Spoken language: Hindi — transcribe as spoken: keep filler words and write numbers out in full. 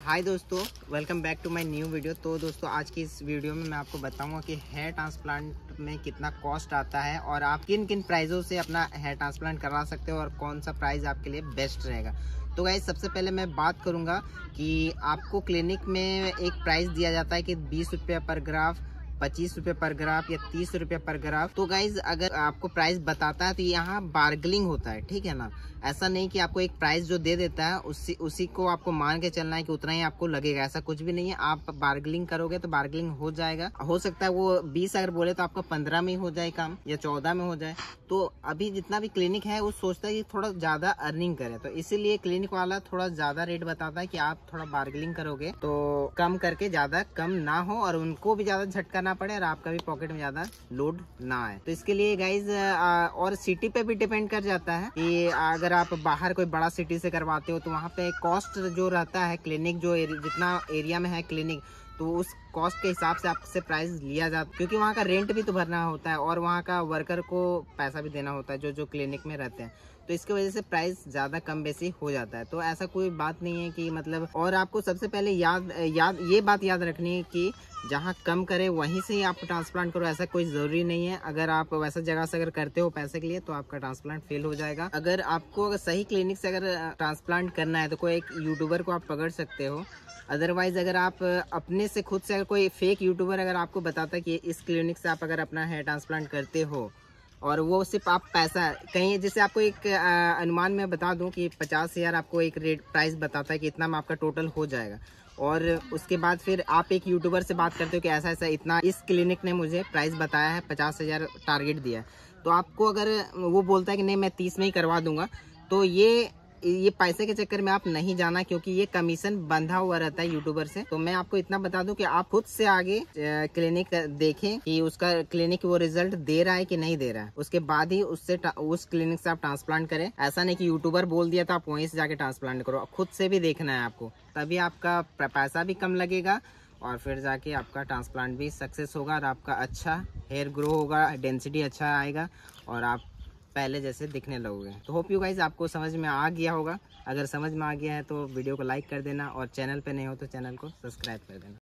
हाय दोस्तों, welcome back to my new video. तो दोस्तों आज की इस वीडियो में मैं आपको बताऊंगा कि हेयर ट्रांसप्लांट में कितना कॉस्ट आता है और आप किन किन प्राइसों से अपना हेयर ट्रांसप्लांट करवा सकते हो और कौन सा प्राइस आपके लिए बेस्ट रहेगा। तो गाइस सबसे पहले मैं बात करूंगा कि आपको क्लिनिक में एक प्राइस दिया जाता है कि बीस रुपये पर ग्राफ, पच्चीस रुपये पर ग्राफ या तीस रुपये पर ग्राफ। तो गाइज अगर आपको प्राइस बताता है तो यहाँ बार्गेनिंग होता है, ठीक है ना। ऐसा नहीं कि आपको एक प्राइस जो दे देता है उसी उसी को आपको मान के चलना है कि उतना ही आपको लगेगा, ऐसा कुछ भी नहीं है। आप बार्गेनिंग करोगे तो बार्गेनिंग हो जाएगा। हो सकता है वो बीस अगर बोले तो आपका पंद्रह में हो जाए काम या चौदह में हो जाए। तो अभी जितना भी क्लिनिक है वो सोचता है कि थोड़ा ज्यादा अर्निंग करे, तो इसीलिए क्लिनिक वाला थोड़ा ज्यादा रेट बताता है कि आप थोड़ा बार्गेनिंग करोगे तो कम करके ज्यादा कम ना हो और उनको भी ज्यादा झटका ना पड़े और आपका भी पॉकेट में ज्यादा लोड ना आए। तो इसके लिए गाइज और सिटी पे भी डिपेंड कर जाता है कि अगर आप बाहर कोई बड़ा सिटी से करवाते हो तो वहाँ पे कॉस्ट जो रहता है, क्लिनिक जो एर, जितना एरिया में है क्लिनिक, तो उस कॉस्ट के हिसाब से आपसे प्राइस लिया जाता है, क्योंकि वहाँ का रेंट भी तो भरना होता है और वहाँ का वर्कर को पैसा भी देना होता है जो जो क्लिनिक में रहते हैं। तो इसकी वजह से प्राइस ज़्यादा कम बेसी हो जाता है। तो ऐसा कोई बात नहीं है कि मतलब, और आपको सबसे पहले याद याद ये बात याद रखनी है कि जहाँ कम करे वहीं से ही आप ट्रांसप्लांट करो, ऐसा कोई ज़रूरी नहीं है। अगर आप वैसा जगह से अगर करते हो पैसे के लिए तो आपका ट्रांसप्लांट फेल हो जाएगा। अगर आपको अगर सही क्लिनिक से अगर ट्रांसप्लांट करना है तो कोई एक यूट्यूबर को आप पकड़ सकते हो। अदरवाइज अगर आप अपने से खुद से अगर कोई फेक यूट्यूबर अगर आपको बताता है कि इस क्लिनिक से आप अगर अपना हेयर ट्रांसप्लांट करते हो और वो सिर्फ आप पैसा कहीं, जैसे आपको एक अनुमान में बता दूं कि पचास हजार आपको एक रेट प्राइस बताता है कि इतना में आपका टोटल हो जाएगा, और उसके बाद फिर आप एक यूट्यूबर से बात करते हो कि ऐसा ऐसा इतना इस क्लिनिक ने मुझे प्राइस बताया है, पचास हजार टारगेट दिया है, तो आपको अगर वो बोलता है कि नहीं मैं तीस में ही करवा दूंगा, तो ये ये पैसे के चक्कर में आप नहीं जाना, क्योंकि ये कमीशन बंधा हुआ रहता है यूट्यूबर से। तो मैं आपको इतना बता दूं कि आप खुद से आगे क्लिनिक देखें कि उसका क्लिनिक वो रिजल्ट दे रहा है कि नहीं दे रहा है, उसके बाद ही उससे उस क्लिनिक से आप ट्रांसप्लांट करें। ऐसा नहीं कि यूट्यूबर बोल दिया था आप वहीं से जाके ट्रांसप्लांट करो, खुद से भी देखना है आपको, तभी आपका पैसा भी कम लगेगा और फिर जाके आपका ट्रांसप्लांट भी सक्सेस होगा और आपका अच्छा हेयर ग्रो होगा, डेंसिटी अच्छा आएगा और आप पहले जैसे दिखने लगोगे। तो होप यू गाइज आपको समझ में आ गया होगा। अगर समझ में आ गया है तो वीडियो को लाइक कर देना और चैनल पे नहीं हो तो चैनल को सब्सक्राइब कर देना।